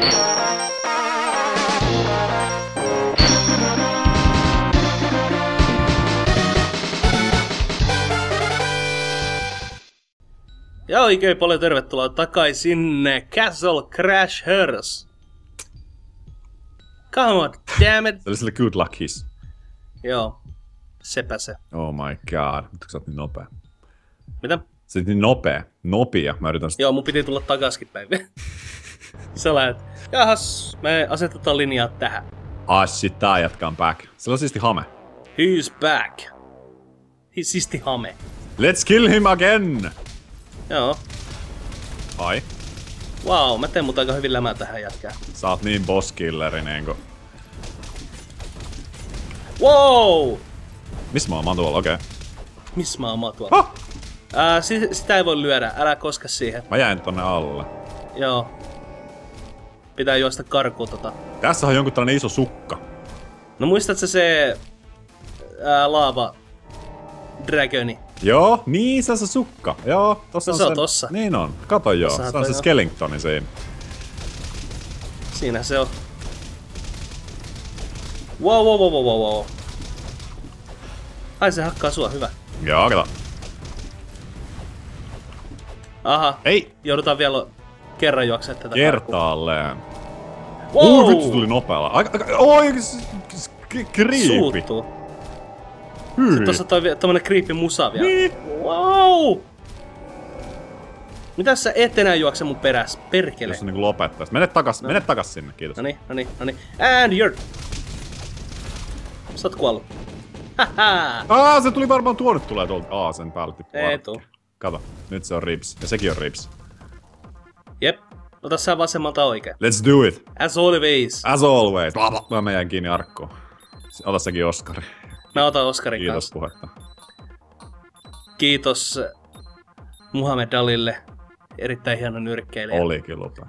Ja oikein paljon tervetuloa takaisin Castle Crashers. Come on, damn it. Se oli sille good luckis. Joo, sepä se. Oh my god, mutta sä oot niin nopea. Mitä? Sä oot niin nopea. Mä yritän sitä. Joo, mun piti tulla takaskin päin. Sä lähet. Jahas, me asetetaan linjaa tähän. Shit, tää jätkä on back. Sillä on siisti hame. He's back. Siisti hame. Let's kill him again! Joo. Ai. Wow, mä teen mut aika hyvin lämää tähän jätkään. Sä oot niin boss-killeri niinku. Wow! Missä mä oon tuolla? Okei. Okay. Missä mä oon tuolla? Oh! Sitä ei voi lyödä, älä koske siihen. Mä jäin tonne alle. Joo. Pitää juosta karkuun Tässä on jonkun tällainen iso sukka. No muistatko se laava dragoni? Joo, niin se on se sukka. Joo, tossa no, on se on se. tossa. Niin on. Kato joo, Tossahan se on se jo. Skellingtoni siinä. Siinä se on. Wow. Ai se hakkaa sua, hyvä. Joo, kato. Aha. Ei! Joudutaan vielä kerran juoksemaan tätä Kertaalleen. Wow! Vittu tuli nopealla. Oi, creepy. Suuttuu. Hyi. Tossa on tommonen creepy musa vielä. Niin. Wow! Mitäs sä et enää juokse mun perässä? Perkele. Jos niinku lopettais. Mene takas sinne, kiitos. Noniin. And you're... Sä oot kuollut. Haha! Se tuli varmaan nyt tulee tuolta sen päältä. Ei tuu. Kato, nyt se on ribs. Ja sekin on ribs. Jep. Ota sä vasemmalta oikein. Let's do it. As always. As always. Mä jäin kiinni arkkuun. Ota sekin Oskari. Mä otan Oskarin Kiitos kanssa. puhetta. Kiitos Muhammed Alille. Erittäin hieno nyrkkeilijä. Olikin lupa.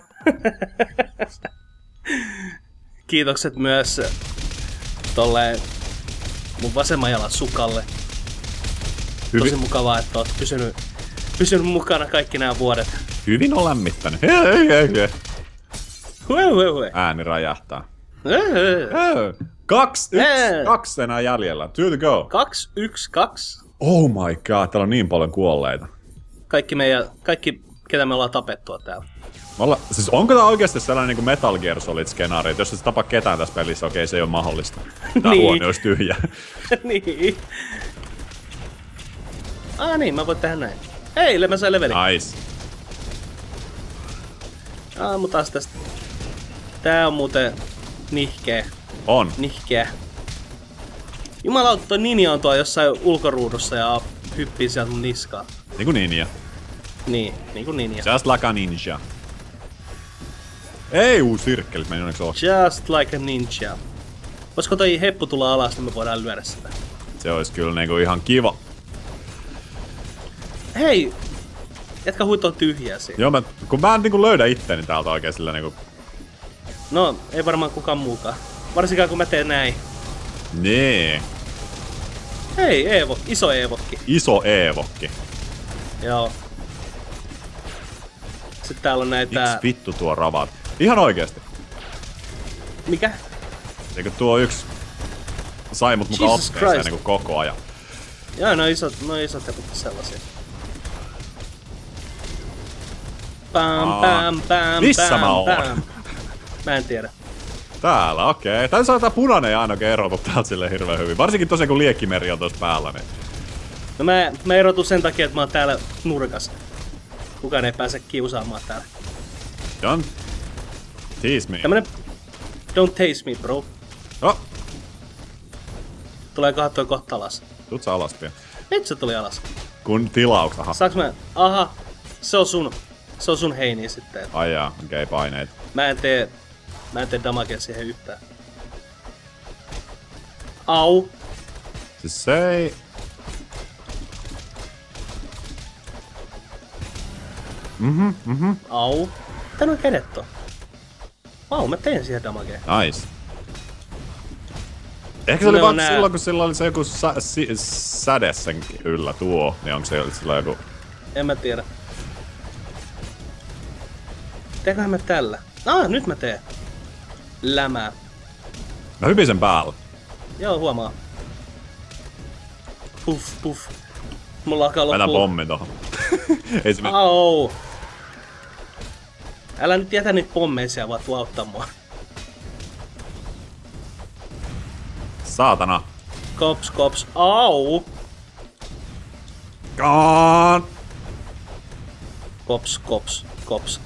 Kiitokset myös tolle mun vasemman jalan sukalle. Tosi mukavaa, että oot pysynyt mukana kaikki nämä vuodet. Hyvin on lämmittänyt. Hue. Ääni räjähtää. 2 enää jäljellä. 2 to go. 2, 1, 2. Oh my god, täällä on niin paljon kuolleita. Kaikki ketä me ollaan tapettua täällä. Siis onko tää oikeesti sellainen niinku Metal Gear Solid skenaario, että jos et tapa ketään tässä pelissä, okei, se ei oo mahdollista. Tää Niin. huone olisi tyhjä. Niin. Niin, mä voin tehdä näin. Hei, mä sain levelin. Nice. Mutta taas tästä. Tää on muuten nihkeä. On. Nihkeä. Jumalauta, toi ninja on tuo jossain ulkoruudussa ja hyppii sieltä mun niskaa. Niinku ninja. Niin, niinku ninja. Just like a ninja. Ei sirkkelit meni onneksi ohi. Just like a ninja. Voisiko toi heppu tulla alas, niin me voidaan lyödä sitä. Se olisi kyllä niinku ihan kiva. Hei! Jätkä huit on tyhjää siinä. Joo, kun mä en niinku löydä itteni täältä oikein sillä niinku... No, ei varmaan kukaan muukaan. Varsinkaan kun mä teen näin. Nee. Hei, Eevo. Iso Eevokki. Iso Eevokki. Joo. Sitten täällä on näitä... Miksi vittu tuo ravat? Ihan oikeesti. Mikä? Eikö tuo yksi sai mut mukaan Jesus otteeseen Christ. niinku koko ajan? Joo, no isot heput sellaisia. Pam. Missä mä oon? Mä en tiedä. Täällä, okei. Tää saa tää punainen ja ainakin erotu täältä silleen hirveen hyvin. Varsinkin tosiaan kun liekkimeri on tuossa päällä, niin... No mä erotun sen takia, että mä oon täällä nurkassa. Kukaan ei pääse kiusaamaan täällä. Don't tease me. Tämmönen... Don't taste me, bro. Oh, Tuleekohan toi kohta alas? tuut sä alas pian. Nyt se tuli alas. Kun tilauks, aha. Saaks mä... Aha. Se on sun heiniä sitten. Ai jaa, okei, paineet. Mä en tee damagea siihen yhtään. Au. Siis se ei... Au. Tän on kädet on. Vau, mä teen siihen damagea. Nice. Ehkä se oli Ne vaan on silloin, kun sillä oli se joku säde sen yllä tuo, niin onko se sillä joku... En mä tiedä. Teeköhän mä tällä? Nyt mä teen. Lämää. Mä hypin sen päällä. Joo, huomaa. Puff. Mulla alkaa loppua. Mä pommi tohon. Ei se Au! Älä nyt jätä niitä pommeja siellä, vaan tuu auttaa mua. Saatana. Kops. Au! Kaan! Kops.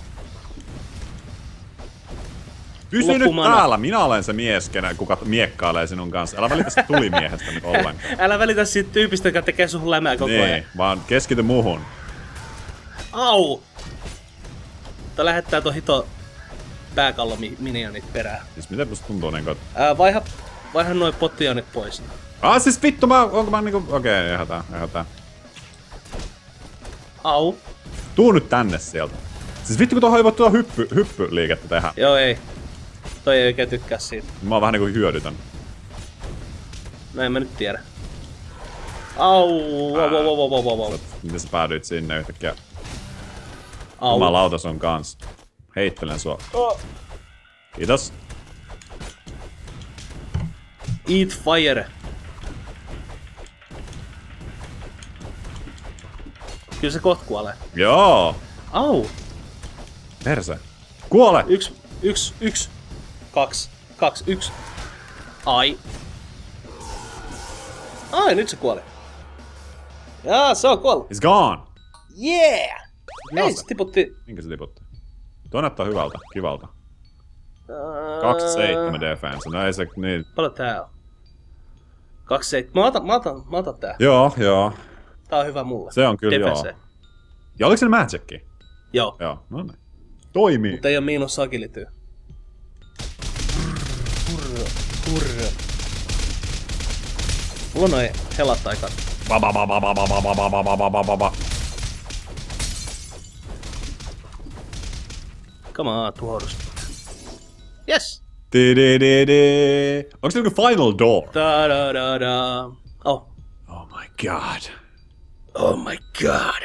Pysy nyt Loppumana. täällä, minä olen se mies, kuka miekkailee sinun kanssa. Älä välitä sitä tulimiehestä nyt ollenkaan. Älä välitä siitä tyypistä, joka tekee sun lämää koko ajan. Niin, vaan keskity muuhun. Au! Tää lähettää ton hito pääkallo-minionit perään. Siis miten musta tuntuu niinku... Vaiha noin potionit pois. Siis vittu onko mä niinku... Okei, ehätään. Au! Tuu nyt tänne sieltä. Siis vittu kun tuohon ei voi tuoda hyppyliikettä tehdä. Joo ei. Toi ei oikein tykkää siitä. Mä oon vähän niinku hyödytön. No en mä nyt tiedä. Au! Wow. Miten sä päädyit sinne yhtäkkiä? Au. Jumalauta sun kans. Heittelen sua. Kiitos. Eat fire. Kyllä se kohta kuolee. Joo. Au! Perse. Kuole! 1. 2, 1. Ai, nyt se kuoli. Jaa, se on kuollut. It's gone. Yeah! Joo, Hei, se tiputti. Minkä se tiputti? Tuo näyttää hyvältä, kivalta. 27 defense, no ei se niin. Paljon tää on? 27. Mä otan tää. Joo. Tää on hyvä mulle. Se on kyllä Defense. joo. Ja oliko se magicki? Joo. Joo, no niin. Toimii. Mutta ei oo miinus agility. Hurra. Mulla on noin helat aika. Come on, tuhoudus. Yes! Onko se niinku final door? Da. Oh. Oh my god. Oh my god.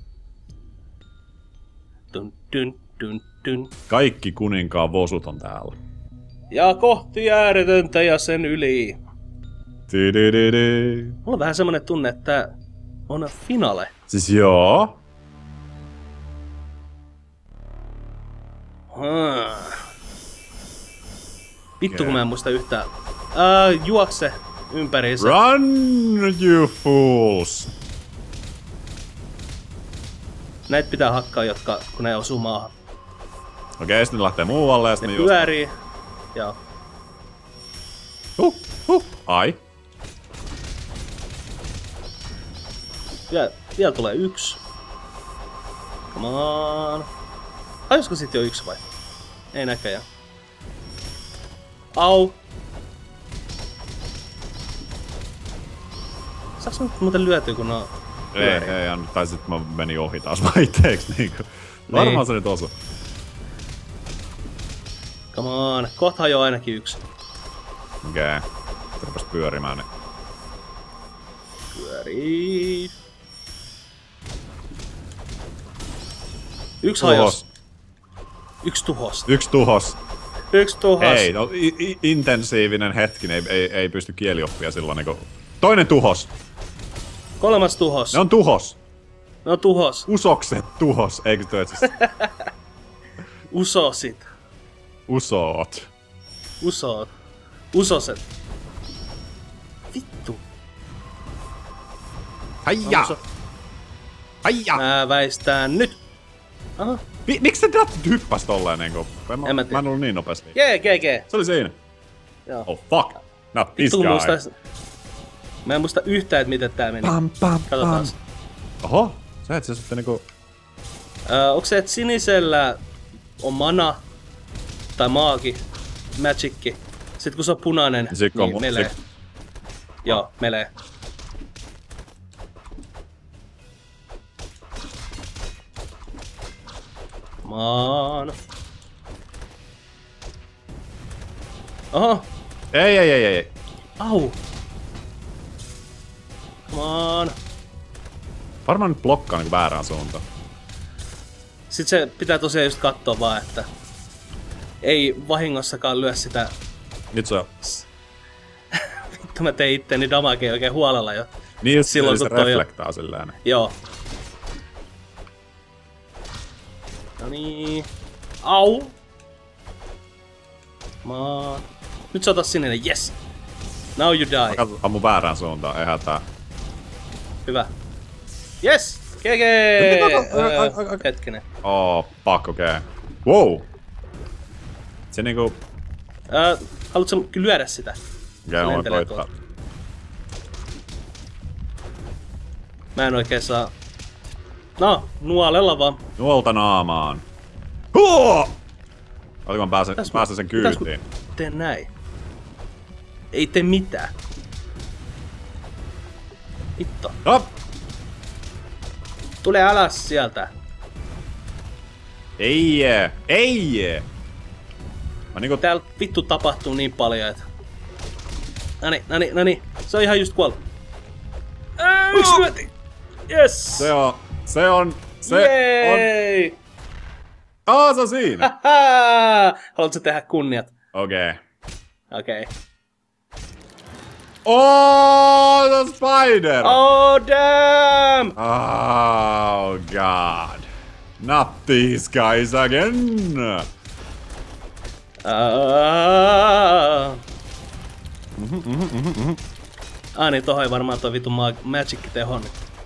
Dun. Kaikki kuninkaan vosut on täällä. Ja kohti ääretöntä ja sen yli. Mulla on vähän semmonen tunne, että tää on finale. Siis joo. Vittu kun mä en muista yhtään. Juokse ympäriinsä. Run, you fools! Näitä pitää hakkaa, kun ne osuu maahan. Okei, sitten ne lähtee muualle ja sitten Ne ne pyörii. Joo. Ai. Vielä tulee 1. Come on. Hajosko sit jo 1 vai? Ei näköjään. Au. Saaks mä muuten lyötyä kun on... Ei, tai sit mä menin ohi taas vaihteeksi niinku. Varmaan se nyt osu. Come on. Kohta hajoaa ainakin 1. Okei. Rupas pyörimään ne. Pyörii. 1 hajos. 1 tuhos. 1 tuhos. 1 tuhos. Ei, no intensiivinen hetki, ei pysty kielioppia silloin niinku. Toinen tuhos. 3 tuhos. Ne on tuhos. Ne on tuhos. Usokset tuhos, eikö se siis? Usosit. Usoot. Usoset. Vittu. Haija! Haija! Mä väistään nyt. Aha. Miksi se hyppäs tolleen niinku? Mä en ollut niin nopeasti. GG. Se oli siinä. Joo. Oh fuck. Not this Vittu, guy. Mä en muista yhtään, että miten tää meni. Katsotaan. Oho. Sä et se sitten niinku... Onko se, että sinisellä on mana tai maagi, magicki. Sitten kun se on punainen, niin melee. Joo, melee. Come on. Oho. Ei. Au. Come on. Varmaan nyt blokkaa niinku väärään suuntaan. Sitten se pitää tosiaan just kattoo vaan, että... ei vahingossakaan lyö sitä... Nyt se on. Vittu mä tein itteni damagea oikein huolella jo. Niin just silloin se reflektaa silleen. Joo. Noniin. Au! Nyt sä otat sinne, yes! Now you die. Mä ammun väärään suuntaan, ei hätää. Hyvä. Yes! GG! Hetkinen. Fuck, okei. Wow! Se niinku... Haluatko lyödä sitä? Okei, mä voin koittaa. Mä en oikein saa... No, nuolella vaan. Nuolta naamaan. Oliko mä pääsen sen kyytiin? Tee näin. Ei tee mitään. Hitto. Hop! Tule alas sieltä. Ei! Mä niinku... Täällä vittu tapahtuu niin paljon, että... Nani. Se on ihan just kuollut. Yksi lyöti! Yes! Se on... Jei! Se on siinä! Haluatko tehdä kunniat? Okei. Oh, the spider! Oh, damn! Oh, God. Not these guys again! Niin tohon ei varmaan toi vitu magic teho.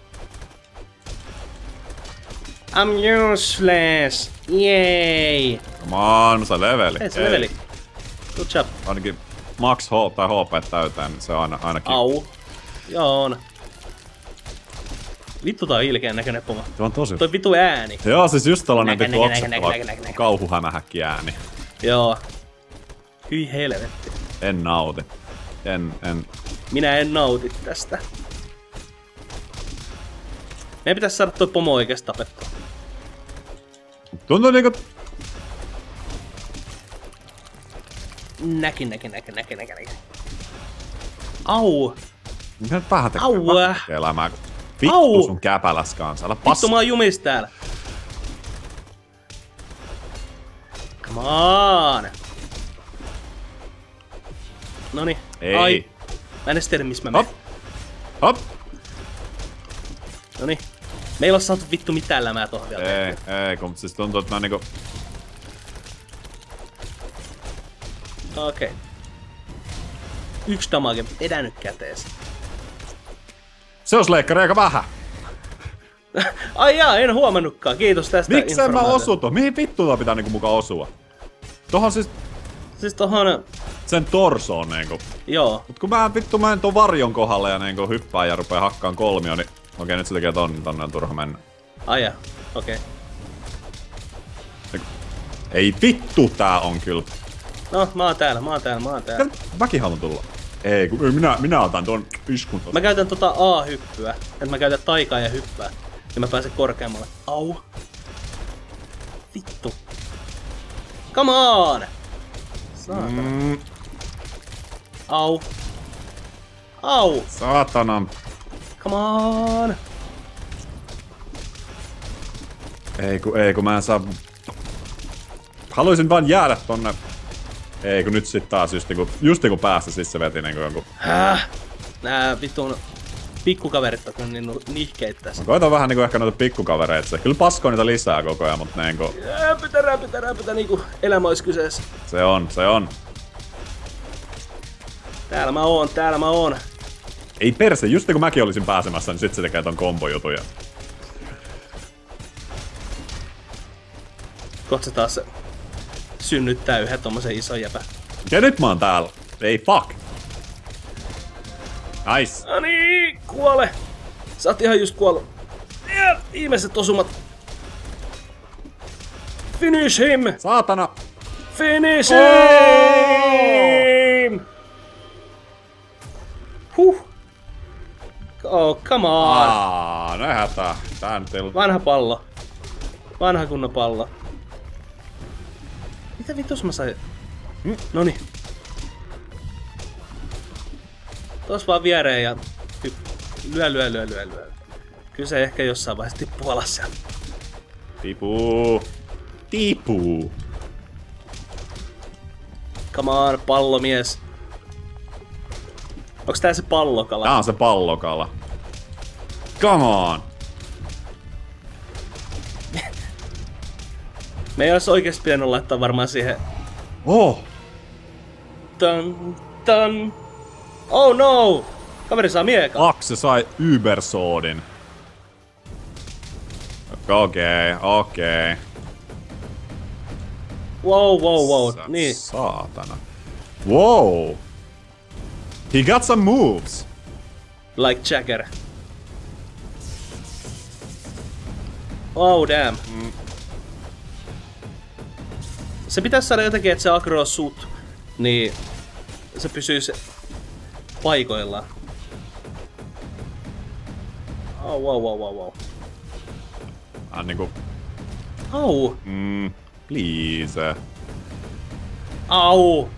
I'm useless! Yay! Come on, se leveli. Hei, se leveli. Good job. Ainakin max tai HP täyteen, niin se on ainakin... Au. Joo on. Vittu tää on ilkeän näköinen poma. Se on tosi... Toi vitu ääni. Joo, siis just tällainen vittu oksettava kauhuhämähäkki ääni. Joo. Hyi helvetti. En nauti. En... Minä en nauti tästä. Meidän pitäis saada toi pomo oikeesti tapettua. Tuntuu niinku... Näki. Au! Mitä nyt vähän tekee? Au! Elämää. Vittu sun käpäläs kanssa. Älä vittu mä oon jumis täällä. Come on! Noni. Ei. Ai. Mä en edes tiedä missä mä menen. Hop! Noni. Me ei oo saatu vittu mitään lämää tohon vielä. Ei, kun siis tuntuu, että mä niinku... Okei. Yksi damage edännyt kätees. Se on leikkari aika vähän. Ai jaa, en huomannutkaan. Kiitos tästä Miksei mä osu tohon? Mihin vittuun pitää niinku mukaan osua? Tohon siis... Siis tohon... Sen torsoon niinku. Joo. Mut kun mä en ton varjon kohdalle ja niinku hyppään ja rupee hakkaan kolmio, niin... Okei, nyt se tekee tonne on turha mennä. Ai jaa, okei. Ei vittu tää on kyllä. No, mä oon täällä. Mäkin haluan tulla. Ei, minä otan ton iskun tosta. Mä käytän tota A-hyppyä. Et mä käytän taikaa ja hyppää. Ja mä pääsen korkeammalle. Au. Vittu. Come on! Saatana. Au. Saatana. Come on! Ei kun mä en saa... Haluaisin vaan jäädä tonne... Ei kun nyt sit taas just kun päästä siis se veti niinku jonkun... Nää vitun pikkukaverit on niin nihkeitä tässä. Mä koitan vähän niinku ehkä noita pikkukavereita. Kyllä paskoo niitä lisää koko ajan, mut niinku... Räpytä niinku elämä ois kyseessä. Se on. Täällä mä oon. Ei perse, just kun mäkin olisin pääsemässä, niin sit se tekee ton kombojutuja. Kohta se taas synnyttää yhden tommosen ison jäpä. Ja nyt mä oon täällä. Ei fuck. Nice. No niin, kuole. Sä oot ihan just kuollut. Viimeiset osumat. Finish him! Saatana. Finish him! Oh, come on! No ei hätää. Tää nyt ei ollut... Vanha pallo. Vanha kunnon pallo. Mitä vitus mä sain? Noni. Tos vaan viereen ja... Lyö. Kyllä se ehkä jossain vaiheessa tippuu alas sieltä. Tipuu. Come on, pallomies. Onks tää se pallokala? Tää on se pallokala. Come on! Me ei ois oikeesti pitänyt laittaa varmaan siihen... Oh! Dun. Oh no! Kaveri saa miekan. Axe sai Ubersoodin. Okei. Wow. Niin. Saatana. Wow! He got some moves! Like Jagger. Oh damn. Se pitäis saada jotenkin, että se agroo sut. Niin se pysyis paikoillaan. Oh, wow. Niinku... Au! Please. Au!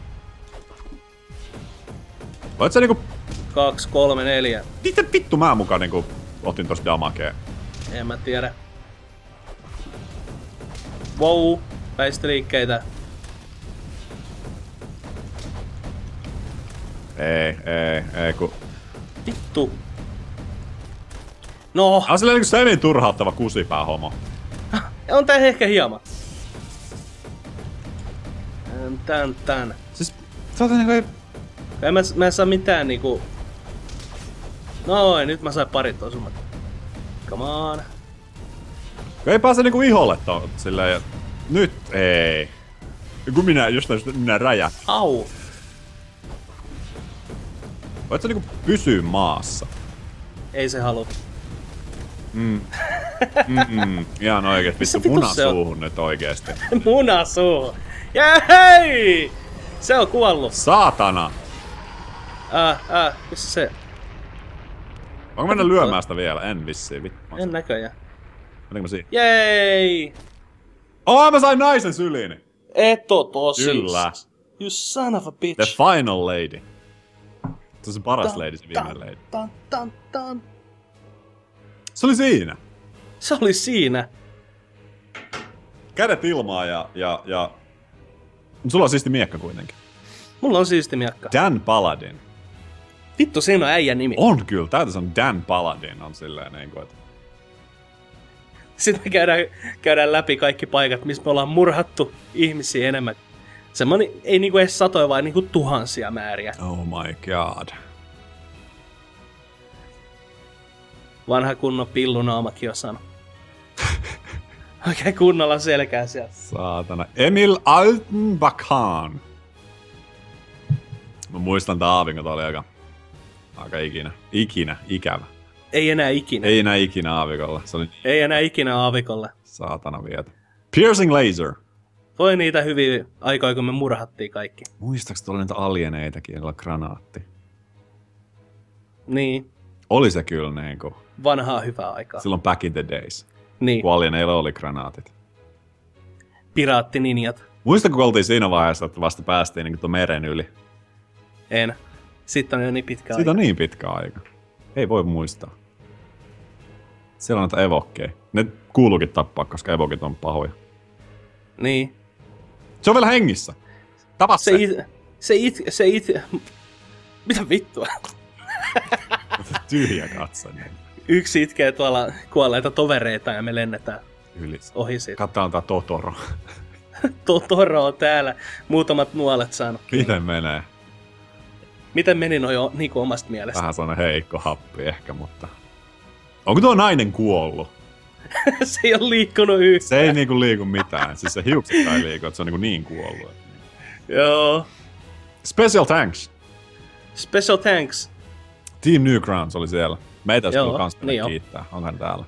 Voit sä niinku... 2, 3, 4. Miten vittu mä mukaan niinku otin tosta damakea? En mä tiedä. Wow! Väistöliikkeitä. Ei ku... Vittu. No! On silleen niinku se niin turhauttava kusipää homo. On tää ehkä hieman. Tän. Siis... Sä niinku ei... Mä en saa mitään niinku... Noin, nyt mä sain parit osumat. Come on. Ei pääse niinku iholle silleen ja... Nyt ei. Kun minä räjät. Au. Voit sä niinku pysyä maassa? Ei se halua. Ihan oikeesti. Vittu munasuuhun nyt oikeesti. Munasuuhun. Jähei! Se on kuollut. Saatana! Missä se? Onko mennä lyömään sitä vielä? En vissiin. Vittu. En näköjään. Menenkö mä siihen? Jei! Mä sain naisen syliin! Et oo tosis. Kyllä. You son of a bitch. The final lady. Se on se paras lady, se viimeinen lady. Tan. Se oli siinä! Se oli siinä. Kädet ilmaa ja... Sulla on siisti miekka kuitenkin. Mulla on siisti miekka. Dan Paladin. Vittu, siinä on äijän nimi. On kyllä, täytyy on Dan Paladin on silleen niinku, että... Sitten me käydään läpi kaikki paikat, missä me ollaan murhattu ihmisiä enemmän. Semmoinen ei niinku edes satoja, vaan niinku tuhansia määriä. Oh my god. Vanha kunnon pillunaamakin on sanonut. Oikein kunnolla selkää sieltä. Saatana. Emil Altenbakan. Mä muistan tää aavinko, tää oli aika ikävä. Ei enää ikinä. Ei enää ikinä aavikolla. Se oli... Ei enää ikinä aavikolla. Saatana vietä. Piercing laser. Voi niitä hyviä aikoja, kun me murhattiin kaikki. Muistaaks tuolla niitä alieneitakin, joilla granaatti? Niin. Oli se kyllä niinku. Vanhaa hyvää aikaa. Silloin back in the days. Niin. Kun alieneilla oli granaatit. Piraattininjat. Muistatko, kun oltiin siinä vaiheessa, että vasta päästiin niinku tuon meren yli? En. Sitten on jo niin pitkä aika. Siitä on niin pitkä aika. Ei voi muistaa. Siellä on näitä evokkeja. Ne kuuluukin tappaa, koska evokit on pahoja. Niin. Se on vielä hengissä. Tapa se. Mitä vittua? Tyhjä katso. Yksi itkee tuolla kuolleita tovereita ja me lennetään yli ohi siitä. Katsotaan tää Totoro. Totoro on täällä. Muutamat nuolet saanut. Miten menee? Miten meni noin niinku omasta mielestä? Vähän sellainen heikko happi ehkä, mutta... Onko tuo nainen kuollut? Se ei ole liikkunut yhtään. Se ei niinku liiku mitään. Siis se hiukset ei liiku, että se on niin kuollut. Joo. Special thanks. Special thanks. Team Newgrounds oli siellä. Meitä olisi tullut kans niin kiittää. Onhan täällä.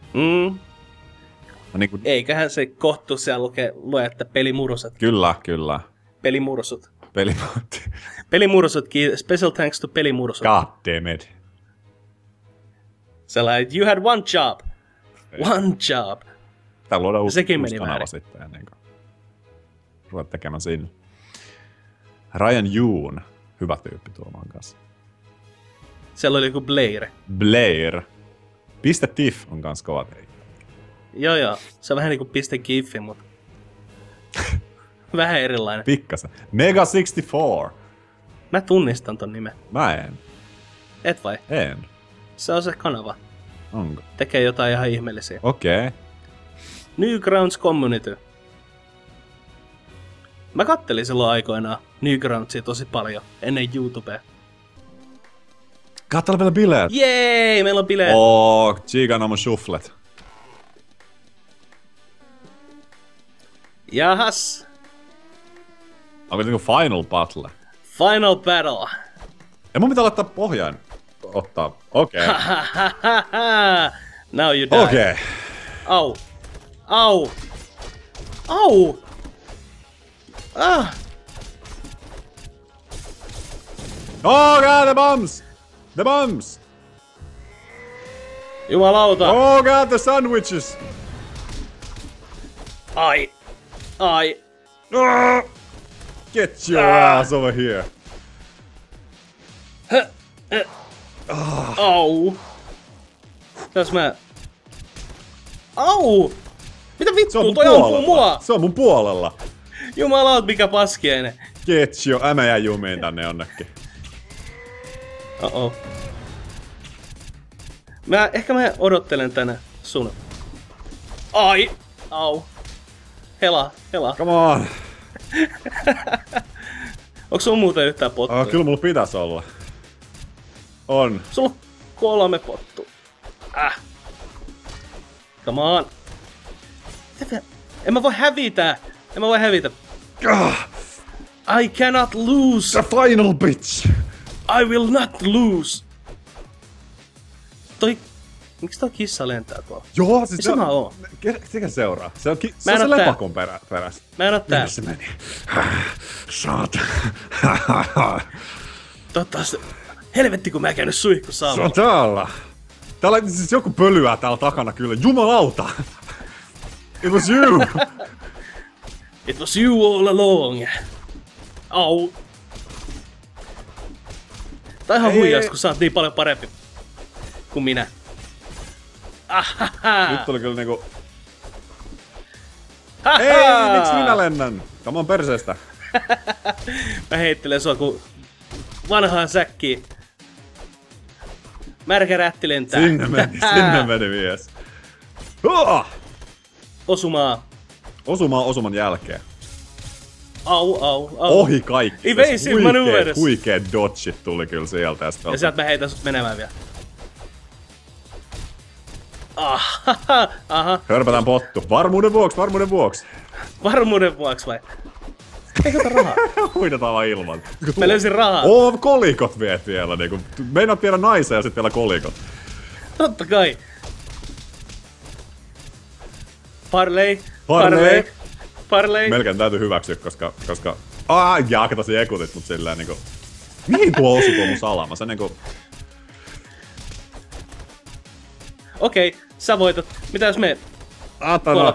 No niin kuin... Eiköhän se kohtu siellä lue, että pelimuruset. Kyllä. Pelimursut. Pelimursut. Pelimursut. Special thanks to pelimursut. God damn it. Sellainen, you had one job. One job. Tää luodaan uusi kanava väärin. Sitten ennen kuin ruvet tekemään sinne. Ryan Yoon. Hyvä tyyppi tuomaan kanssa. Siellä oli joku Blair. .tiff on kans kova teikki. Joo. Se on vähän niinku .gif, mutta... Vähän erilainen. Pikkasen. Mega 64. Mä tunnistan ton nimen. Mä en. Et vai? En. Se on se kanava. Onko? Tekee jotain ihan ihmeellisiä. Okei. Okay. Newgrounds Community. Mä kattelin silloin aikoinaan Newgroundsia tosi paljon ennen YouTubea. Katsella vielä bileet. Jee, meillä on bileet. Chiganamo shufflet. Jahas. Onko niinku final battle? Final battle. Ja mun pitää laittaa pohjaan. Ottaa. Okei. Okay. Now you die. Okei. Okay. Au. Au. Au. Ah. Oh god, the bombs! The bombs! Jumalauta. Oh god, the sandwiches! Ai. Ai. Get your ass over here. Au. Tässä mä... Au! Mitä vittua, toi ampuu mua! Se on mun puolella. Jumalaut, mikä paskiainen. Get your... Mä jää jumiin tänne jonnekin. Oh. Ehkä mä odottelen tänne sun. Ai! Au. Hela. Come on. Onks sulla muuten yhtään pottua? Kyllä mulla pitäis olla. On. Sulla on 3 pottua. Come on. En mä voi hävitä. I cannot lose. The final bitch. I will not lose. Miksi toi kissa lentää tuolla? Joo, siis se on. Sekä seuraa. Se on se lepakon perässä. Mä en oo täällä. Se meni. Saat. Toivottavasti. Helvetti kun mä käynyt suihkussa Se aamulla. on täällä. Täällä siis joku pölyää täällä takana kyllä. Jumalauta. It was you. It was you all along. Au. Tää on ihan huijausta, kun sä oot niin paljon parempi kuin minä. Nyt tuli kyllä niinku... Ei, miksi minä lennän? Tämä on perseestä. Mä heittelen sua kun vanhaan säkkiin. Märkä rätti lentää. Sinne meni mies. Osumaan osuman jälkeen. Au. Ohi kaikki. Evasive maneuvers. Huikeet dodgit tuli kyllä sieltä. Ja sieltä mä heitän sut menemään vielä. Aha. Hörpätään pottu. Varmuuden vuoksi. Varmuuden vuoksi vai? Eikö ota rahaa? Huidetaan vaan ilman. Mä löysin rahaa. Kolikot viet vielä niinku. Meinaat vielä naisen ja sit vielä kolikot. Totta kai. Parley. Melkein täytyy hyväksyä, koska... Kato se ekutit mut silleen niinku... Mihin tuo osui tuo mun salama? Se niinku... Okei, sä voitat. Mitä jos me... Atana.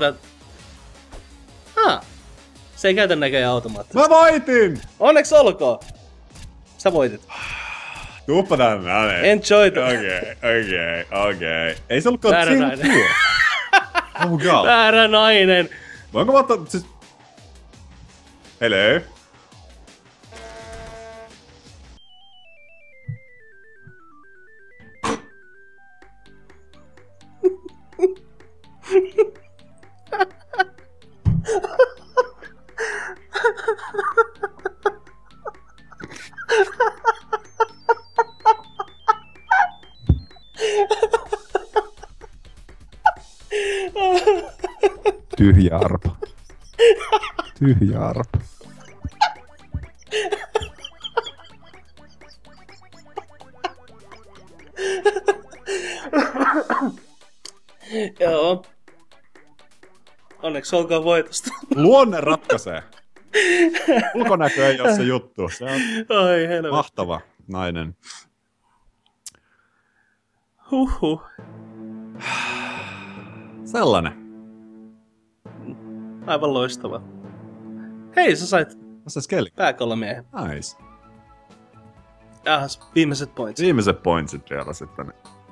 Se ei käytä näköjään automaattisesti. Mä voitin! Onneksi olkoon! Sä voitit. Tuuppa tänne. Enjoy it. Okei. Ei se ollutkaan siinä tuo. Oh god. Väärä nainen. Voinko mä ottaa siis... Hello? Tyhjä arpa. Joo. Onneksi olkoon voitosta. Luonne ratkaisee. Ulkonäkö ei ole se juttu. Se on Ai helvetti. mahtava nainen. Huhhuh. Sellainen. Aivan loistava. Hei, sä sait pääkolmiehen. Nice. Viimeiset pointsit. Viimeiset pointsit vielä sitten.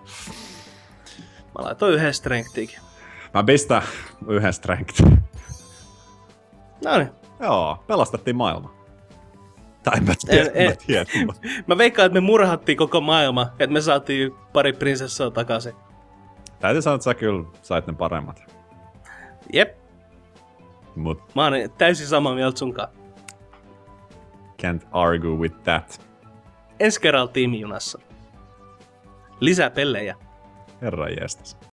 Mä laitoin 1 strengthiikin. Mä pistän 1 strength. Noniin. Joo, pelastettiin maailma. Tai en mä tiedä. Mä veikkaan, että me murhattiin koko maailma, että me saatiin pari prinsessaa takaisin. Täytyy sanoa, että sä kyllä sait ne paremmat. Jep. Mut mä oon täysin samaa mieltä sunkaan. Can't argue with that. Ensi kerralla tiimijunassa. Lisää pellejä. Herran jestas.